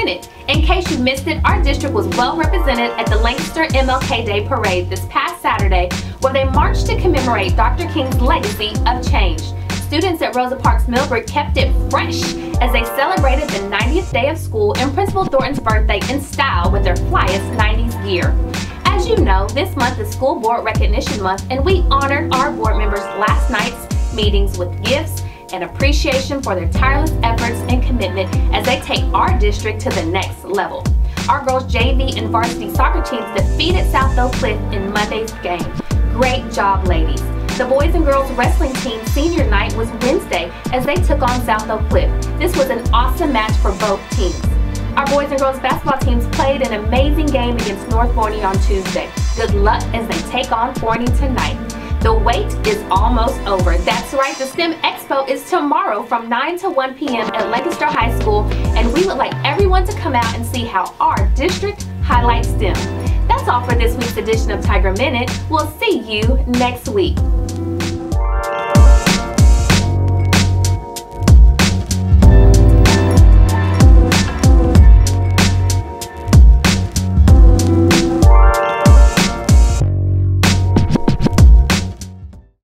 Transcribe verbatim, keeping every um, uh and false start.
Minute. In case you missed it, our district was well represented at the Lancaster M L K Day Parade this past Saturday, where they marched to commemorate Doctor King's legacy of change. Students at Rosa Parks Millbrook kept it fresh as they celebrated the ninetieth day of school and Principal Thornton's birthday in style with their flyest nineties gear. As you know, this month is School Board Recognition Month, and we honored our board members last night's meetings with gifts and appreciation for their tireless efforts and commitment as they take our district to the next level. Our girls' J V and varsity soccer teams defeated South Oak Cliff in Monday's game. Great job, ladies. The boys and girls wrestling team senior night was Wednesday as they took on South Oak Cliff. This was an awesome match for both teams. Our boys and girls basketball teams played an amazing game against North Forney on Tuesday. Good luck as they take on Forney tonight. The wait is almost over. That's right, the STEM Expo is tomorrow from nine to one p m at Lancaster High School, and we would like everyone to come out and see how our district highlights STEM. That's all for this week's edition of Tiger Minute. We'll see you next week.